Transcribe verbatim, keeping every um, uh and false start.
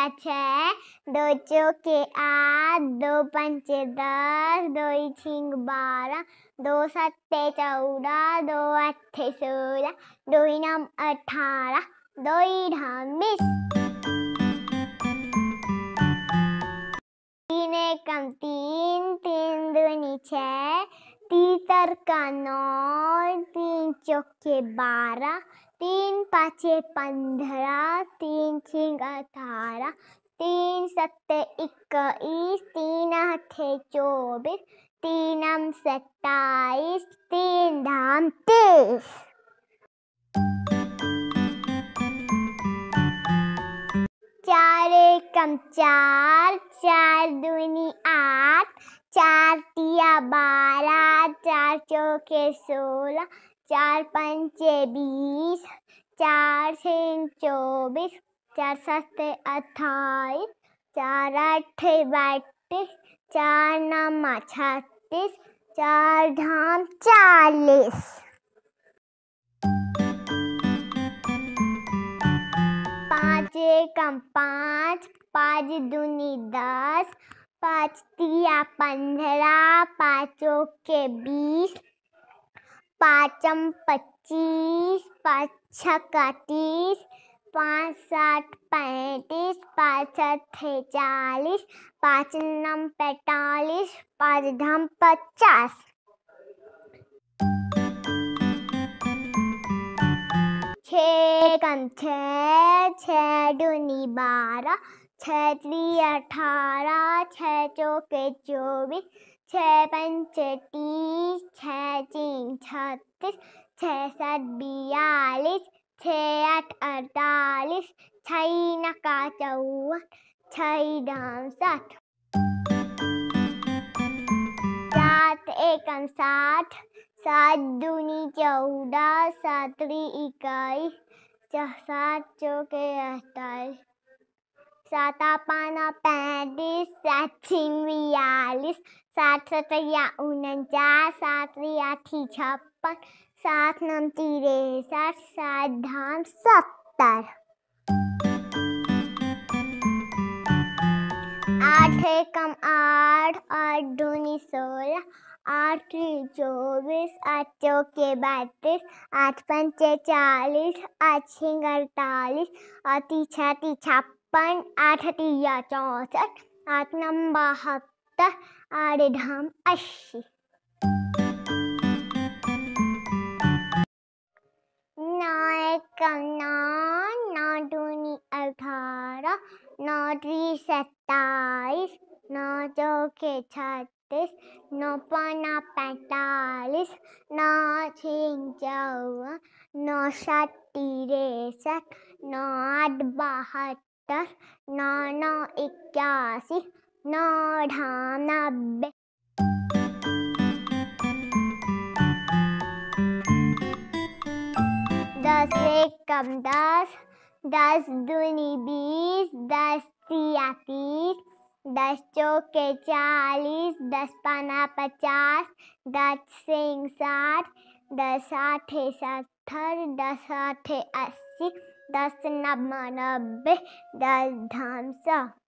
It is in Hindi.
छः, दो चौके आठ, दो पंचे दस, दो छींग बारह, दो सत्ते चौदह, दो अट्ठे सोलह, दो नम अठारह, दो ढाम बीस। तीन एकम तीन, तीन दूनी छः, तीतर का नौ, तीन चौके बारह, तीन पाँचे पंद्रह, तीन छींग अठारह, तीन सत्ते इक्कीस, तीन आठे चौबीस, तीन नम सत्ताईस, तीन धाम तीस। चार एकम चार, चार दूनी आठ, चार तिया बारह, चार चौके सोलह, चार पंचे बीस, चार छींग चौबीस, चार सत्ते अट्ठाईस, चार आठे बत्तीस, चार नम छत्तीस, चार धाम चालीस। पाँच एकम पाँच, पाँच दूनी दस, पाँच तिया पंद्रह, पाँच चौके बीस, पाँचम पच्चीस, पाँच छक्का तीस, पाँच सात पैंतीस, पाँच अट्ठे चालीस, पाँच नम पैंतालीस, पाँच धाम पचास। छः एकम छः, छः दूनी बारह, छः त्रिया अठारह, छः चौके चौबीस, छः पंचे तीस, छः छींग छत्तीस, छः सात बयालीस, छः आठ अड़तालीस, छः नका चौवन, छः धाम साठ। सात एकम साठ, सात दूनी चौदह, सात त्री इक्कीस, सात चौके अड़तालीस, सात पाना पैंतीस, सात छींग बयालीस, सात सतैया उनचास, सात त्री आठी छप्पन, सात नम तिरसठ, सात धाम सत्तर। आठ एकम आठ, आठ दूनी सोलह, आठ त्री चौबीस, आठ चौके बत्तीस, आठ पंचे चालीस, आठ छींग अड़तालीस, आठ छठी छप्पन, आठ तिया चौसठ, आठ नम बहत्तर, आठ धाम अस्सी। नौ एकम नौ, नौ दूनी अठारह, नौ त्री सत्ताईस, नौ चौके छत्तीस, नौ पाना पैंतालीस, नौ छींग चौवन, नौ सात तिरसठ, नौ आठ बहत्तर, नौ नौ इक्यासी, नौ धाम नब्बे। दस एकम दस, दस दूनी बीस, दस तिया तीस, दस चौके चालीस, दस पाना पचास, दस छींग साठ, दस आठे सत्तर, दस आठे अस्सी, दस नम नब्बे, दस धाम सौ।